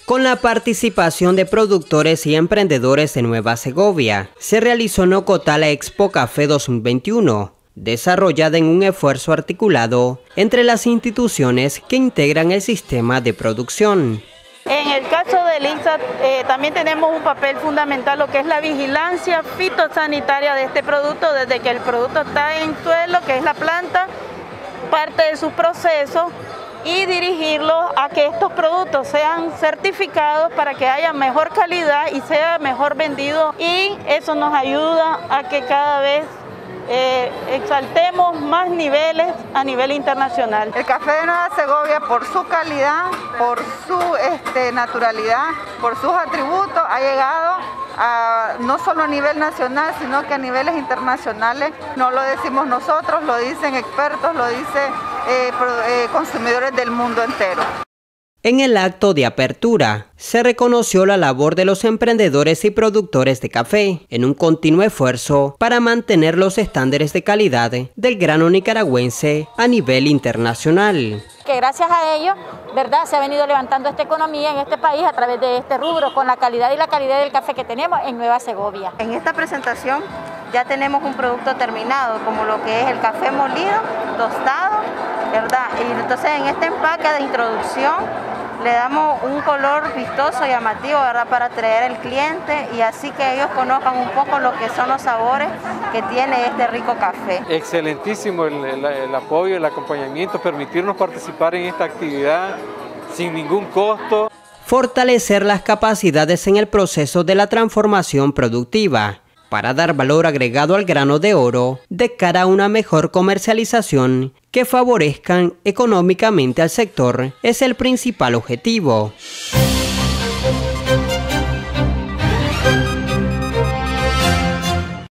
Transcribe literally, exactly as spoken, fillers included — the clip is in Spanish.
Con la participación de productores y emprendedores de Nueva Segovia, se realizó Nocotá la Expo Café dos mil veintiuno, desarrollada en un esfuerzo articulado entre las instituciones que integran el sistema de producción. En el caso del I N S A eh, también tenemos un papel fundamental, lo que es la vigilancia fitosanitaria de este producto, desde que el producto está en suelo, que es la planta, parte de su proceso, y dirigirlo a que estos productos sean certificados para que haya mejor calidad y sea mejor vendido, y eso nos ayuda a que cada vez eh, exaltemos más niveles a nivel internacional. El café de Nueva Segovia, por su calidad, por su este, naturalidad, por sus atributos, ha llegado a, no solo a nivel nacional, sino que a niveles internacionales. No lo decimos nosotros, lo dicen expertos, lo dicen eh, eh, consumidores del mundo entero. En el acto de apertura, se reconoció la labor de los emprendedores y productores de café en un continuo esfuerzo para mantener los estándares de calidad del grano nicaragüense a nivel internacional. Que gracias a ellos, ¿verdad?, se ha venido levantando esta economía en este país a través de este rubro, con la calidad y la calidad del café que tenemos en Nueva Segovia. En esta presentación ya tenemos un producto terminado, como lo que es el café molido, tostado, ¿verdad? Y entonces en este empaque de introducción le damos un color vistoso y llamativo, ¿verdad?, para atraer al cliente y así que ellos conozcan un poco lo que son los sabores que tiene este rico café. Excelentísimo el, el, el apoyo, el acompañamiento, permitirnos participar en esta actividad sin ningún costo. Fortalecer las capacidades en el proceso de la transformación productiva para dar valor agregado al grano de oro de cara a una mejor comercialización que favorezcan económicamente al sector es el principal objetivo.